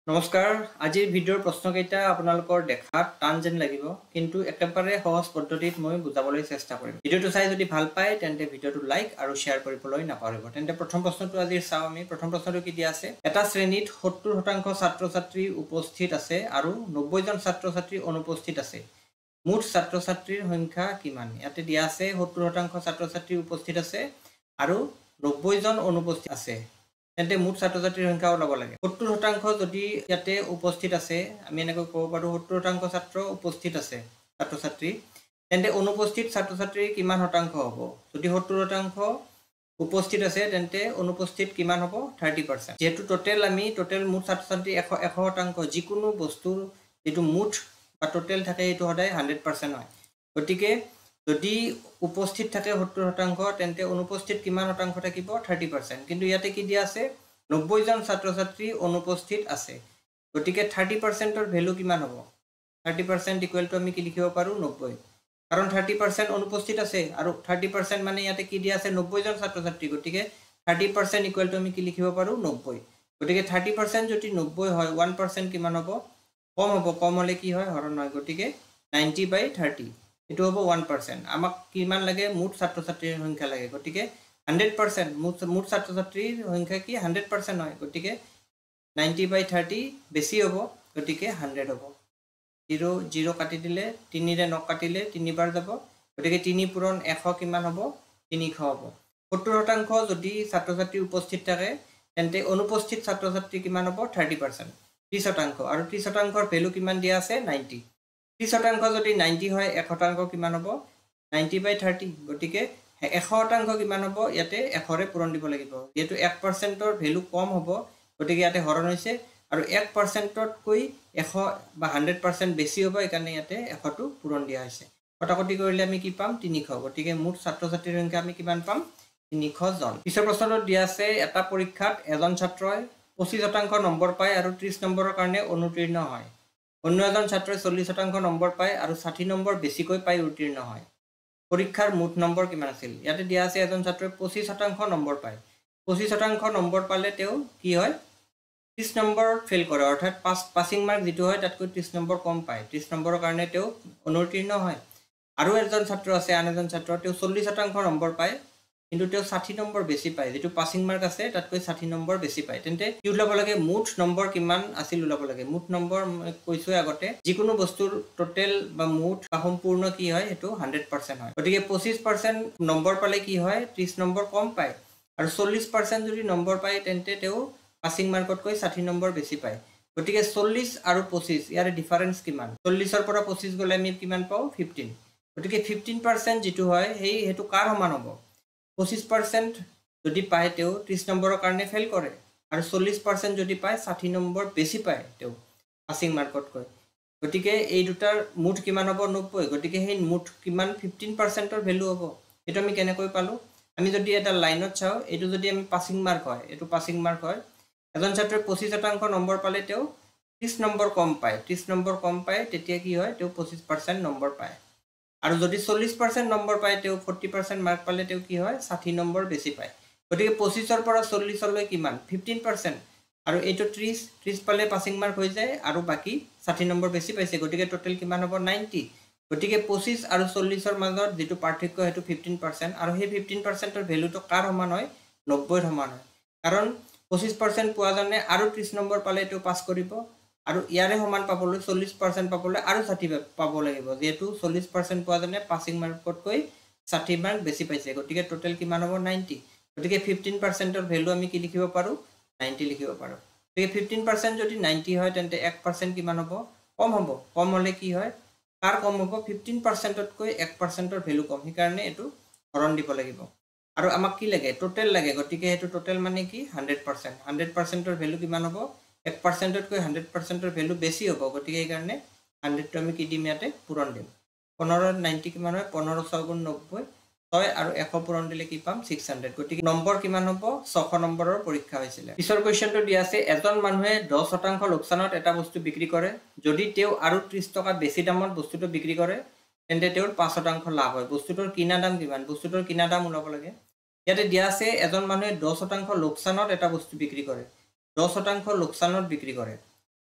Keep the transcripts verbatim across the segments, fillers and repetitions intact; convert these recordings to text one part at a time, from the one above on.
নমস্কাৰ আজিৰ ভিডিঅ'ৰ প্ৰশ্নকেইটা আপোনালোকৰ দেখাত টান যেন লাগিব কিন্তু একেবাৰে সহজ পদ্ধতিত মই বুজাবলৈ চেষ্টা কৰিম। ভিডিঅ'টো চাই যদি ভাল পায় তেন্তে ভিডিঅ'টো লাইক আৰু শ্বেয়াৰ কৰিবলৈ নাপাহৰিব। তেন্তে প্ৰথম প্ৰশ্নটো আজিৰ চাওঁ আমি। প্ৰথম প্ৰশ্নটো কি দিয়া আছে? এটা শ্ৰেণীত সত্তৰ শতাংশ ছাত্ৰ-ছাত্ৰী উপস্থিত আছে আৰু নব্বৈ জন ছাত্ৰ-ছাত্ৰী অনুপস্থিত আছে। মুঠ ছাত্ৰ-ছাত্ৰীৰ সংখ্যা কিমান? ইয়াতে দিয়া আছে সত্তৰ শতাংশ ছাত্ৰ-ছাত্ৰী উপস্থিত আছে আৰু নব্বৈ জন অনুপস্থিত আছে। তেন্তে মুঠ ছাত্ৰ-ছাত্ৰীৰ সংখ্যা ওলাব লাগে। সত্তৰ শতাংশ যদি ইয়াতে উপস্থিত আছে, আমি এনেকৈ ক'ব পাৰোঁ সত্তৰ শতাংশ ছাত্ৰ উপস্থিত আছে ছাত্ৰ-ছাত্ৰী, তেন্তে অনুপস্থিত ছাত্ৰ-ছাত্ৰীৰ কিমান শতাংশ হ'ব? যদি সত্তৰ শতাংশ উপস্থিত আছে তেন্তে অনুপস্থিত কিমান হ'ব? Thirty percent. যেহেতু টোটেল আমি টোটেল মুঠ ছাত্ৰ-ছাত্ৰী এশ এশ শতাংশ, যিকোনো বস্তুৰ যিটো মুঠ বা টোটেল থাকে সেইটো সদায় হাণ্ড্ৰেড পাৰ্চেণ্ট হয়। গতিকে যদি উপস্থিত থাকে সত্তৰ শতাংশ তেন্তে অনুপস্থিত কিমান শতাংশ থাকিব? Thirty percent. কিন্তু ইয়াতে কি দিয়া আছে? নব্বৈ জন ছাত্ৰ-ছাত্ৰী অনুপস্থিত আছে। গতিকে থাৰ্টি পাৰ্চেণ্টৰ ভেলু কিমান হ'ব? থাৰ্টি পাৰ্চেণ্ট ইকুৱেল টু আমি কি লিখিব পাৰোঁ? নব্বৈ। কাৰণ থাৰ্টি পাৰ্চেণ্ট অনুপস্থিত আছে আৰু থাৰ্টি পাৰ্চেণ্ট মানে ইয়াতে কি দিয়া আছে? নব্বৈ জন ছাত্ৰ-ছাত্ৰী। গতিকে থাৰ্টি পাৰ্চেণ্ট ইকুৱেল টু আমি কি লিখিব পাৰোঁ? নব্বৈ। গতিকে থাৰ্টি পাৰ্চেণ্ট যদি নব্বৈ হয়, ওৱান পাৰ্চেণ্ট কিমান হ'ব? কম হ'ব। কম হ'লে কি হয়? হৰণ হয়। গতিকে নাইণ্টি বাই থাৰ্টি এইটো হ'ব ওৱান পাৰ্চেণ্ট। আমাক কিমান লাগে? মুঠ ছাত্ৰ-ছাত্ৰীৰ সংখ্যা লাগে। গতিকে হাণ্ড্ৰেড পাৰ্চেণ্ট মুঠ মুঠ ছাত্ৰ-ছাত্ৰীৰ সংখ্যা কি? হাণ্ড্ৰেড পাৰ্চেণ্ট হয়। গতিকে নাইণ্টি বাই থাৰ্টি বেছি হ'ব, গতিকে হাণ্ড্ৰেড হ'ব। জিৰ' জিৰ' কাটি দিলে, তিনিৰে ন কাটিলে তিনিবাৰ যাব। গতিকে তিনি পূৰণ এশ কিমান হ'ব? তিনিশ হ'ব। সত্তৰ শতাংশ যদি ছাত্ৰ-ছাত্ৰী উপস্থিত থাকে তেন্তে অনুপস্থিত ছাত্ৰ-ছাত্ৰী কিমান হ'ব? Thirty percent. ত্ৰিছ শতাংশ আৰু ত্ৰিছ শতাংশৰ ভেলু কিমান দিয়া আছে? নাইণ্টি। ত্ৰিছ শতাংশ যদি নাইণ্টি হয়, এক শতাংশ কিমান হ'ব? Ninety by thirty. গতিকে এশ শতাংশ কিমান হ'ব? ইয়াতে এশৰে পূৰণ দিব লাগিব। যিহেতু এক পাৰ্চেণ্টৰ ভেলু কম হ'ব, গতিকে ইয়াতে হৰণ হৈছে আৰু এক পাৰ্চেণ্টতকৈ এশ বা হাণ্ড্ৰেড পাৰ্চেণ্ট বেছি হ'ব, সেইকাৰণে ইয়াতে এশটো পূৰণ দিয়া হৈছে। কটাকটি কৰিলে আমি কি পাম? তিনিশ। গতিকে মুঠ ছাত্ৰ-ছাত্ৰীৰ সংখ্যা আমি কিমান পাম? তিনিশ জন। পিছৰ প্ৰশ্নটোত দিয়া আছে এটা পৰীক্ষাত এজন ছাত্ৰই পঁচিছ শতাংশ নম্বৰ পায় আৰু ত্ৰিছ নম্বৰৰ কাৰণে অনুতীৰ্ণ হয়। অন্য এজন ছাত্ৰই চল্লিছ শতাংশ নম্বৰ পায় আৰু ষাঠি নম্বৰ বেছিকৈ পাই উত্তীৰ্ণ হয়। পৰীক্ষাৰ মুঠ নম্বৰ কিমান আছিল? ইয়াতে দিয়া আছে এজন ছাত্ৰই পঁচিছ শতাংশ নম্বৰ পায়। পঁচিছ শতাংশ নম্বৰ পালে তেওঁ কি হয়? ত্ৰিছ নম্বৰত ফেইল কৰে, অৰ্থাৎ পাছ পাছিং মাৰ্ক যিটো হয় তাতকৈ ত্ৰিছ নম্বৰ কম পায়। ত্ৰিছ নম্বৰৰ কাৰণে তেওঁ অনুতীৰ্ণ হয়। আৰু এজন ছাত্ৰ আছে, আন এজন ছাত্ৰ, তেওঁ চল্লিছ শতাংশ নম্বৰ পায় কিন্তু তেওঁ ষাঠি নম্বৰ বেছি পায়। যিটো পাছিং মাৰ্ক আছে তাতকৈ ষাঠি নম্বৰ বেছি পায়। তেন্তে কি ওলাব লাগে? মুঠ নম্বৰ কিমান আছিল ওলাব লাগে। মুঠ নম্বৰ কৈছোৱে আগতে, যিকোনো বস্তুৰ টোটেল বা মুঠ বা সম্পূৰ্ণ কি হয় সেইটো হাণ্ড্ৰেড পাৰ্চেণ্ট হয়। গতিকে পঁচিছ পাৰ্চেণ্ট নম্বৰ পালে কি হয়? ত্ৰিছ নম্বৰ কম পায়। আৰু চল্লিছ পাৰ্চেণ্ট যদি নম্বৰ পায় তেন্তে তেওঁ পাছিং মাৰ্কতকৈ ষাঠি নম্বৰ বেছি পায়। গতিকে চল্লিছ আৰু পঁচিছ ইয়াৰে ডিফাৰেঞ্চ কিমান? চল্লিছৰ পৰা পঁচিছ গ'লে আমি কিমান পাওঁ? ফিফটিন। গতিকে ফিফটিন পাৰ্চেণ্ট যিটো হয় সেই সেইটো কাৰ সমান হ'ব? পঁচিছ পাৰ্চেণ্ট যদি পায় তেওঁ ত্ৰিছ নম্বৰৰ কাৰণে ফেইল কৰে আৰু চল্লিছ পাৰ্চেণ্ট যদি পায় ষাঠি নম্বৰ বেছি পায় তেওঁ পাছিং মাৰ্কতকৈ। গতিকে এই দুটাৰ মুঠ কিমান হ'ব? নব্বৈ। গতিকে সেই মুঠ কিমান? ফিফটিন পাৰ্চেণ্টৰ ভেলু হ'ব। এইটো আমি কেনেকৈ পালোঁ? আমি যদি এটা লাইনত চাওঁ, এইটো যদি আমি পাছিং মাৰ্ক হয়, এইটো পাছিং মাৰ্ক হয়, এজন ছাত্ৰই পঁচিছ শতাংশ নম্বৰ পালে তেওঁ ত্ৰিছ নম্বৰ কম পায়। ত্ৰিছ নম্বৰ কম পায় তেতিয়া কি হয়? তেওঁ পঁচিছ পাৰ্চেণ্ট নম্বৰ পায়। আৰু যদি চল্লিছ পাৰ্চেণ্ট নম্বৰ পায়, তেওঁ ফৰ্টি পাৰ্চেণ্ট মাৰ্ক পালে তেওঁ কি হয়? ষাঠি নম্বৰ বেছি পায়। গতিকে পঁচিছৰ পৰা চল্লিছলৈ কিমান? Fifteen percent. আৰু এইটো ত্ৰিছ, ত্ৰিছ পালে পাছিং মাৰ্ক হৈ যায় আৰু বাকী ষাঠি নম্বৰ বেছি পাইছে। গতিকে টোটেল কিমান হ'ব? নাইণ্টি। গতিকে পঁচিছ আৰু চল্লিছৰ মাজত যিটো পাৰ্থক্য সেইটো ফিফটিন পাৰ্চেণ্ট আৰু সেই ফিফটিন পাৰ্চেণ্টৰ ভেলুটো কাৰ সমান হয়? নব্বৈৰ সমান হয়। কাৰণ পঁচিছ পাৰ্চেণ্ট পোৱাজনে আৰু ত্ৰিছ নম্বৰ পালে তেওঁ পাছ কৰিব আৰু ইয়াৰে সমান পাবলৈ চল্লিছ পাৰ্চেণ্ট পাবলৈ আৰু ষাঠি পাব লাগিব, যিহেতু চল্লিছ পাৰ্চেণ্ট পোৱাজনে পাছিং মাৰ্কতকৈ ষাঠি মাৰ্ক বেছি পাইছে। গতিকে টোটেল কিমান হ'ব? নাইণ্টি। গতিকে ফিফটিন পাৰ্চেণ্টৰ ভেলু আমি কি লিখিব পাৰোঁ? নাইণ্টি লিখিব পাৰোঁ। গতিকে ফিফটিন পাৰ্চেণ্ট যদি নাইণ্টি হয় তেন্তে এক পাৰ্চেণ্ট কিমান হ'ব? কম হ'ব। কম হ'লে কি হয়? কাৰ কম হ'ব? ফিফটিন পাৰ্চেণ্টতকৈ এক পাৰ্চেণ্টৰ ভেলু কম, সেইকাৰণে এইটো হৰণ দিব লাগিব। আৰু আমাক কি লাগে? টোটেল লাগে। গতিকে সেইটো টোটেল মানে কি? Hundred percent. হাণ্ড্ৰেড পাৰ্চেণ্টৰ ভেলু কিমান হ'ব? এক পাৰ্চেণ্টতকৈ হাণ্ড্ৰেড পাৰ্চেণ্টৰ ভেলু বেছি হ'ব। গতিকে সেইকাৰণে হাণ্ড্ৰেডটো আমি কি দিম? ইয়াতে পূৰণ দিম। পোন্ধৰ নাইণ্টি কিমান হয়? পোন্ধৰ ছয় গুণ নব্বৈ, ছয় আৰু এশ পূৰণ দিলে কি পাম? Six hundred. গতিকে নম্বৰ কিমান হ'ব? ছশ নম্বৰৰ পৰীক্ষা হৈছিলে। পিছৰ কুৱেশ্যনটো দিয়া আছে, এজন মানুহে দহ শতাংশ লোকচানত এটা বস্তু বিক্ৰী কৰে। যদি তেওঁ আৰু ত্ৰিছ টকা বেছি দামত বস্তুটো বিক্ৰী কৰে তেন্তে তেওঁৰ পাঁচ শতাংশ লাভ হয়। বস্তুটোৰ কিনা দাম কিমান? বস্তুটোৰ কিনা দাম ওলাব লাগে। ইয়াতে দিয়া আছে এজন মানুহে দহ শতাংশ লোকচানত এটা বস্তু বিক্ৰী কৰে। দহ শতাংশ লোকচানত বিক্ৰী কৰে।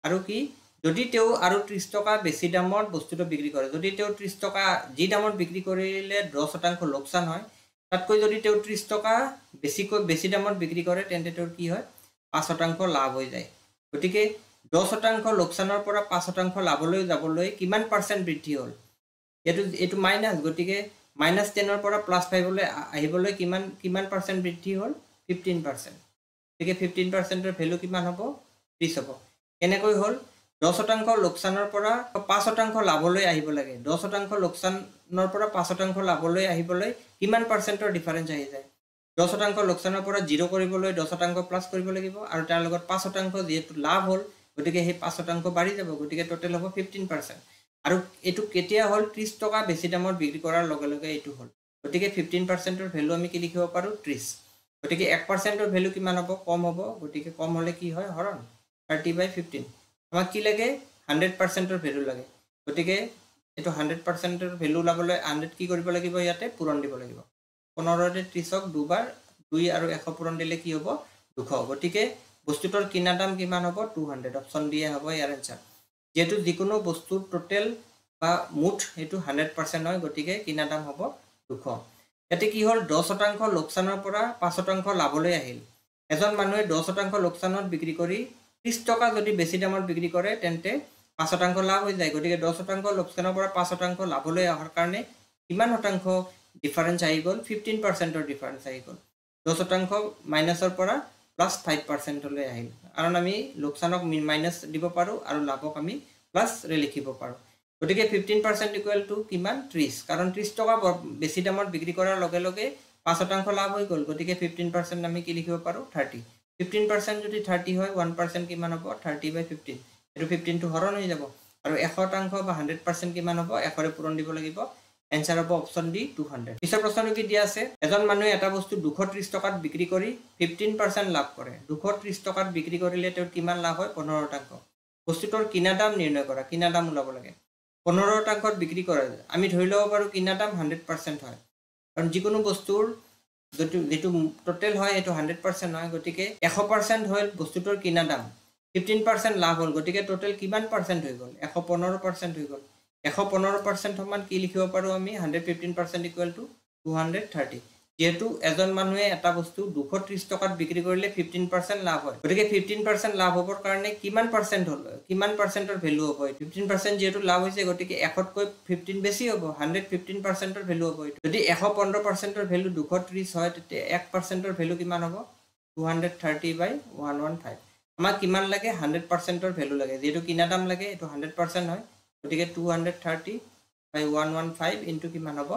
আৰু কি যদি তেও আৰু ত্ৰিশ টকা বেছি দামত বস্তুটো বিক্ৰী কৰে যদি তেও ত্ৰিশ টকা যি দামত বিক্ৰী কৰিলে দহ শতাংশ লোকসান হয় তাতকৈ যদি তেও ত্ৰিশ টকা বেছিকৈ বেছি দামত বিক্ৰী কৰে তেন্তে তেও কি হয় পাঁচ শতাংশ লাভ হৈ যায় গতিকে দহ শতাংশ লোকসানৰ পৰা পাঁচ শতাংশ লাভলৈ যাবলৈ কিমান পাৰ্চেন্ট বৃদ্ধি হ'ল এটো এটো মাইনাস গতিকে মাইনাস দহ ৰ পৰা প্লাস পাঁচ লৈ আহিবলৈ কিমান কিমান পাৰ্চেন্ট বৃদ্ধি হ'ল পঞ্চাছ পাৰ্চেন্ট গতিকে পঞ্চাছ পাৰ্চেন্টৰ ভ্যালু কিমান হ'ব ত্ৰিশ হ'ব কেনেকৈ হ'ল দহ শতাংশ লোকসানৰ পৰা পাঁচ শতাংশ লাভলৈ আহিব লাগে দহ শতাংশ লোকসানৰ পৰা পাঁচ শতাংশ লাভলৈ আহিবলৈ কিমান পাৰ্চেন্টৰ ডিফাৰেন্স আহি যায় দহ শতাংশ লোকসানৰ পৰা শূন্য কৰিবলৈ দহ শতাংশ প্লাস কৰিব লাগিব আৰু তাৰ লগত পাঁচ শতাংশ যেটো লাভ হ'ল গতিকে সেই পাঁচ শতাংশ বাঢ়ি যাব গতিকে টোটাল হ'ব পঞ্চাছ পাৰ্চেন্ট আৰু এটো কেতিয়া হ'ল ত্ৰিশ টকা বেছি দামত বিক্ৰী কৰাৰ লগে লগে এটো হ'ল গতিকে পঞ্চাছ পাৰ্চেন্টৰ ভ্যালু আমি কি লিখিব পাৰো ত্ৰিশ গতিকে এক পাৰ্চেন্টৰ ভ্যালু কিমান হ'ব কম হ'ব গতিকে কম হলে কি হয় হৰণ ত্ৰিশ বাই পঞ্চাছ আমাক কি লাগে এশ পাৰ্চেন্টৰ ভ্যালু লাগে গতিকে এটো এশ পাৰ্চেন্টৰ ভ্যালু লাবলৈ এশ কি কৰিব লাগিব ইয়াতে পূৰণ দিব লাগিব পোন্ধৰ ৰে ত্ৰিশ ক দুবাৰ দুই আৰু এশ পূৰণ দিলে কি হ'ব দুশ গতিকে বস্তুটোৰ কিনা দাম কিমান হ'ব দুশ অপচন দিয়ে হ'ব ইয়াৰ আনসাৰ যেটো যিকোনো বস্তুৰ টোটাল বা মুঠ এটো এশ পাৰ্চেন্ট হয় গতিকে কিনা দাম হ'ব দুশ এতে কি হ'ল দহ শতাংশ লোকসানৰ পৰা পাঁচ শতাংশ লাভলৈ আহিল এজন মানুহে দহ শতাংশ লোকসানত বিক্ৰী কৰি ত্ৰিশ টকা যদি বেছি দামত বিক্ৰী কৰে তেন্তে পাঁচ শতাংশ লাভ হৈ যায় গতিকে দহ শতাংশ লোকসানৰ পৰা পাঁচ শতাংশ লাভলৈ অহাৰ কাৰণে কিমান শতাংশ ডিফাৰেন্স আহি গ'ল পঞ্চাছ পাৰ্চেন্টৰ ডিফাৰেন্স আহি গ'ল দহ শতাংশ মাইনাসৰ পৰা প্লাস পাঁচ পাৰ্চেন্ট লৈ আহিল কাৰণ আমি লোকসানক মাইনাস দিব পাৰো আৰু লাভক আমি প্লাস ৰে লিখিব পাৰো গতিকে পঞ্চাছ পাৰ্চেন্ট ইকুৱেল টু কিমান ত্ৰিশ কাৰণ ত্ৰিশ টকা বেছি দামত বিক্ৰী কৰাৰ লগে লগে পাঁচ শতাংশ লাভ হৈ গ'ল গতিকে পঞ্চাছ পাৰ্চেন্ট আমি কি লিখিব পাৰো ত্ৰিশ পঞ্চাছ পাৰ্চেন্ট যদি ত্ৰিশ হয় এক পাৰ্চেন্ট কিমান হ'ব ত্ৰিশ বাই পঞ্চাছ এটো পঞ্চাছ টো হৰণ হৈ যাব আৰু এশ শতাংশ বা এশ পাৰ্চেন্ট কিমান হ'ব এশ ৰে পূৰণ দিব লাগিব আনসাৰ হ'ব অপচন ডি দুশ পিছৰ প্ৰশ্নটো কি দিয়া আছে এজন মানুহে এটা বস্তু দুশ ত্ৰিশ টকাত বিক্ৰী কৰি পঞ্চাছ পাৰ্চেন্ট লাভ কৰে দুশ ত্ৰিশ টকাত বিক্ৰী কৰিলে তেওঁৰ কিমান লাভ হয় পোন্ধৰ শতাংশ বস্তুটোৰ কিনা দাম নিৰ্ণয় কৰা কিনা দাম ওলাব লাগে পোন্ধৰ শতাংশত বিক্ৰী কৰে আমি ধৰি লব পাৰো কিনা দাম এশ পাৰ্চেন্ট হয় কাৰণ যিকোনো বস্তুৰ যেটো যেটো টোটাল হয় এটো এশ পাৰ্চেন্ট হয় গতিকে এশ পাৰ্চেন্ট হয় বস্তুটোৰ কিনা দাম পঞ্চাছ পাৰ্চেন্ট লাভ হ'ল গতিকে টোটাল কিমান পাৰ্চেন্ট হৈ গ'ল এশ পোন্ধৰ পাৰ্চেন্ট হৈ গ'ল এশ পোন্ধৰ পাৰ্চেন্ট সমান কি লিখিব পাৰো আমি এশ পঞ্চাছ পাৰ্চেন্ট ইকুৱেল টু দুশ ত্ৰিশ যেহেতু এজন মানুহে এটা বস্তু দুশ ত্ৰিশ টকাত বিক্ৰী কৰিলে পঞ্চাছ পাৰ্চেন্ট লাভ হয় গতিকে পঞ্চাছ পাৰ্চেন্ট লাভ হ'বৰ কাৰণে কিমান পাৰ্চেন্ট হ'ল কিমান পাৰ্চেন্টৰ ভ্যালু হ'ব পঞ্চাছ পাৰ্চেন্ট যেহেতু লাভ হৈছে গতিকে এশ কৈ পঞ্চাছ বেছি হ'ব এশ পঞ্চাছ পাৰ্চেন্টৰ ভ্যালু হ'ব যদি এশ পোন্ধৰ পাৰ্চেন্টৰ ভ্যালু দুশ ত্ৰিশ হয় তেতিয়া এক পাৰ্চেন্টৰ ভ্যালু কিমান হ'ব দুশ ত্ৰিশ বাই এশ পঞ্চাছ আমাক কিমান লাগে এশ পাৰ্চেন্টৰ ভ্যালু লাগে যেহেতু কিনা দাম লাগে এটো এশ পাৰ্চেন্ট হয় গতিকে দুশ ত্ৰিশ বাই এশ পঞ্চাছ ইনটু কিমান হ'ব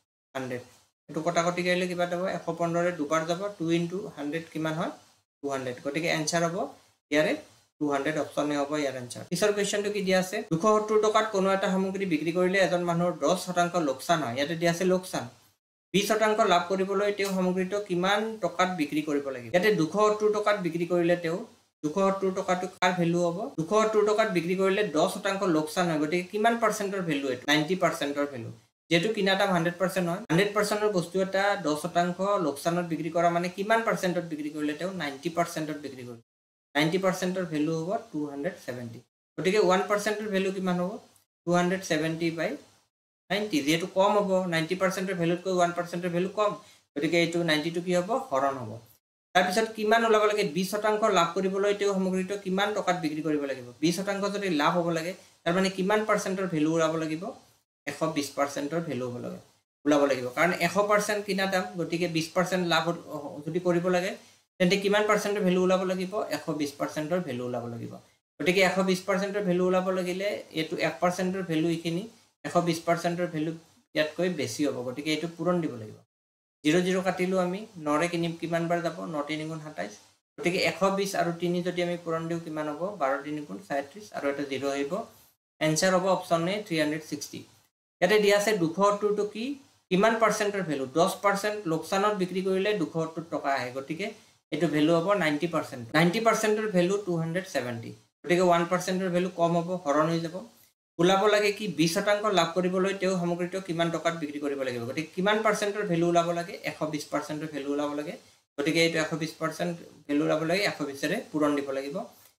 এশ এটো কটাকটি কৰিলে কিবা হ'ব এশ পোন্ধৰ ৰে দুবাৰ যাব দুই ইনটু এশ কিমান হয় দুশ গতিকে আনসাৰ হ'ব ইয়াৰে দুশ অপচনে হ'ব ইয়াৰ আনসাৰ পিছৰ কোৱেশ্চনটো কি দিয়া আছে দুশ সত্তৰ টকাত কোনো এটা সামগ্ৰী বিক্ৰী কৰিলে এজন মানুহৰ দহ শতাংশ লোকসান হয় ইয়াতে দিয়া আছে লোকসান বিশ শতাংশ লাভ কৰিবলৈ তেওঁ সামগ্ৰীটো কিমান টকাত বিক্ৰী কৰিব লাগিব ইয়াতে দুশ সত্তৰ টকাত বিক্ৰী কৰিলে তেওঁ দুশ সত্তৰ টকাটো কাৰ ভ্যালু হ'ব দুশ সত্তৰ টকাত বিক্ৰী কৰিলে দহ শতাংশ লোকসান হয় গতিকে কিমান পাৰ্চেন্টৰ ভ্যালু এটো নব্বৈ পাৰ্চেন্টৰ ভ্যালু যেটো কিনা দাম এশ পাৰ্চেন্ট হয় এশ পাৰ্চেন্টৰ বস্তু এটা দহ শতাংশ লোকসানত বিক্ৰী কৰা মানে কিমান পাৰ্চেন্টত বিক্ৰী কৰিলে তেওঁ নব্বৈ পাৰ্চেন্টত বিক্ৰী কৰিলে নব্বৈ পাৰ্চেন্টৰ ভ্যালু হ'ব দুশ সত্তৰ গতিকে এক পাৰ্চেন্টৰ ভ্যালু কিমান হ'ব দুশ সত্তৰ বাই নব্বৈ যেটো কম হ'ব নব্বৈ পাৰ্চেন্টৰ ভ্যালুতকৈ এক পাৰ্চেন্টৰ ভ্যালু কম গতিকে এটো নব্বৈ টো কি হ'ব হৰণ হ'ব তাৰ পিছত কিমান ওলাব লাগে বিশ শতাংশ লাভ কৰিবলৈ তেওঁ সামগ্ৰীটো কিমান টকাত বিক্ৰী কৰিব লাগিব বিশ শতাংশ যদি লাভ হ'ব লাগে তাৰ মানে কিমান পাৰ্চেন্টৰ ভ্যালু ওলাব লাগিব এশ বিশ পাৰ্চেন্টৰ ভ্যালু হ'ব লাগে ওলাব লাগিব কাৰণ এশ পাৰ্চেন্ট কিনা দাম গতিকে বিশ পাৰ্চেন্ট লাভ যদি কৰিব লাগে তেন্তে কিমান পাৰ্চেন্টৰ ভ্যালু ওলাব লাগিব এশ বিশ পাৰ্চেন্টৰ ভ্যালু ওলাব লাগিব গতিকে এশ বিশ পাৰ্চেন্টৰ ভ্যালু ওলাব লাগিলে এটো এক পাৰ্চেন্টৰ ভ্যালু ইখিনি এশ বিশ পাৰ্চেন্টৰ ভ্যালু ইয়াতকৈ বেছি হ'ব গতিকে এটো পূৰণ দিব লাগিব শূন্য শূন্য কাটিলো আমি ন ৰে কিনি কিমান বাৰ যাব ন তিনি গুণ সাতাইশ গতিকে এশ বিশ আৰু তিনি যদি আমি পূৰণ দিও কিমান হ'ব বাৰ তিনি গুণ ছয়ত্ৰিশ আৰু এটা শূন্য আহিব আনসাৰ হ'ব অপচন এ তিনিশ ষাঠি ইয়াতে দিয়া আছে দুশ সত্তৰ টো কি কিমান পাৰ্চেন্টৰ ভ্যালু দহ পাৰ্চেন্ট লোকসানত বিক্ৰী কৰিলে দুশ সত্তৰ টকা আহে গতিকে এটো ভ্যালু হ'ব নব্বৈ পাৰ্চেন্ট নব্বৈ পাৰ্চেন্টৰ ভ্যালু দুশ সত্তৰ গতিকে এক পাৰ্চেন্টৰ ভ্যালু কম হ'ব হৰণ হৈ যাব ওলাব লাগে কি বিশ শতাংশ লাভ কৰিবলৈ তেওঁ সামগ্ৰীটো কিমান টকাত বিক্ৰী কৰিব লাগিব গতিকে কিমান পাৰ্চেন্টৰ ভ্যালু ওলাব লাগে এশ বিশ পাৰ্চেন্টৰ ভ্যালু ওলাব লাগে গতিকে এটো এশ বিশ পাৰ্চেন্ট ভ্যালু ওলাব লাগে এশ বিশ ৰে পূৰণ দিব লাগিব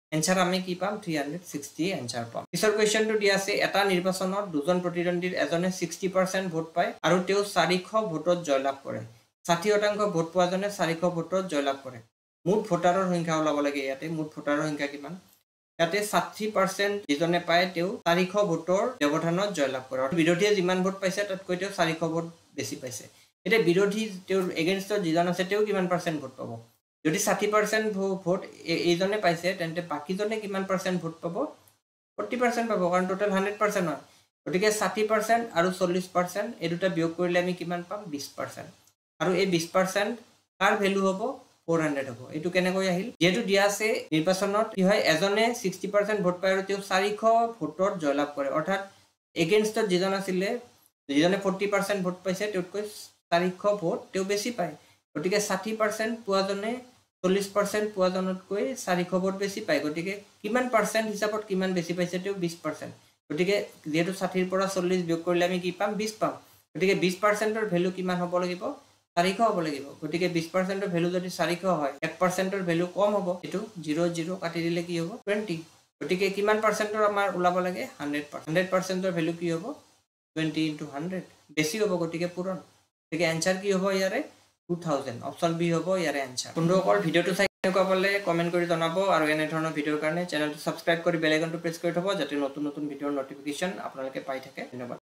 এনসাৰ আমি কি পাম থ্ৰী হাণ্ড্ৰেড ছিক্সটি এনসাৰ পাম পিছৰ কোৱেশ্চনটো দিয়া আছে এটা নিৰ্বাচনত দুজন প্ৰতিদ্বন্দ্বীৰ এজনে ছিক্সটি পাৰ্চেণ্ট ভোট পায় আৰু তেওঁ চাৰিশ ভোটত জয়লাভ কৰে ষাঠি শতাংশ ভোট পোৱাজনে চাৰিশ ভোটত জয়লাভ কৰে মুঠ ভোটাৰৰ সংখ্যা ওলাব লাগে ইয়াতে মুঠ ভোটাৰৰ সংখ্যা কিমান ইয়াতে ষাঠি পাৰ্চেণ্ট যিজনে পায় তেওঁ চাৰিশ ভোটৰ ব্যৱধানত জয়লাভ কৰে আৰু বিৰোধীয়ে যিমান ভোট পাইছে তাতকৈ তেওঁ চাৰিশ ভোট বেছি পাইছে এতিয়া বিৰোধী তেওঁৰ এগেইনষ্টত যিজন আছে তেওঁ কিমান পাৰ্চেণ্ট ভোট পাব যদি ষাঠি পাৰ্চেণ্ট ভোট এইজনে পাইছে তেন্তে বাকীজনে কিমান পাৰ্চেণ্ট ভোট পাব ফৰ্টি পাৰ্চেণ্ট পাব কাৰণ টোটেল হাণ্ড্ৰেড পাৰ্চেণ্ট হয় গতিকে ষাঠি পাৰ্চেণ্ট আৰু চল্লিছ পাৰ্চেণ্ট এই দুটা বিয়োগ কৰিলে আমি কিমান পাম বিশ পাৰ্চেণ্ট আৰু এই বিশ পাৰ্চেণ্ট কাৰ ভেলু হ'ব ফ'ৰ হাণ্ড্ৰেড হ'ব এইটো কেনেকৈ আহিল যেহেতু দিয়া আছে নিৰ্বাচনত কি হয় এজনে ছিক্সটি পাৰ্চেণ্ট ভোট পায় আৰু তেওঁ চাৰিশ ভোটত জয়লাভ কৰে অৰ্থাৎ এগেইনষ্টত যিজন আছিলে যিজনে ফৰ্টি পাৰ্চেণ্ট ভোট পাইছে তেওঁতকৈ চাৰিশ ভোট তেওঁ বেছি পায় গতিকে ষাঠি পাৰ্চেণ্ট পোৱাজনে চল্লিছ পাৰ্চেণ্ট পোৱাজনতকৈ চাৰিশ ভোট বেছি পায় গতিকে কিমান পাৰ্চেণ্ট হিচাপত কিমান বেছি পাইছে তেওঁ বিশ পাৰ্চেণ্ট গতিকে যেহেতু ষাঠিৰ পৰা চল্লিছ বিয়োগ কৰিলে আমি কি পাম বিশ পাম গতিকে বিশ পাৰ্চেণ্টৰ ভেলু কিমান হ'ব লাগিব চাৰিশ হ'ব লাগিব গতিকে বিশ পাৰ্চেণ্টৰ ভেলু যদি চাৰিশ হয় এক পাৰ্চেণ্টৰ ভেলু কম হ'ব এইটো জিৰ' জিৰ' কাটি দিলে কি হ'ব টুৱেণ্টি গতিকে কিমান পাৰ্চেণ্টৰ আমাৰ ওলাব লাগে হাণ্ড্ৰেড পাৰ্চেণ্ট হাণ্ড্ৰেড পাৰ্চেণ্টৰ ভেলু কি হ'ব টুৱেণ্টি ইনটু হাণ্ড্ৰেড বেছি হ'ব গতিকে পূৰণ গতিকে এনচাৰ কি হ'ব ইয়াৰে টু থাউজেণ্ড অপশ্যন বি হ'ব ইয়াৰে এনচাৰ বন্ধুসকল ভিডিঅ'টো চাই কেনেকুৱা পালে কমেণ্ট কৰি জনাব আৰু এনেধৰণৰ ভিডিঅ'ৰ কাৰণে চেনেলটো ছাবস্ক্ৰাইব কৰি বেল আইকনটো প্ৰেছ কৰি থ'ব যাতে নতুন নতুন ভিডিঅ'ৰ নটিফিকেশ্যন আপোনালোকে পাই থাকে ধন্যবাদ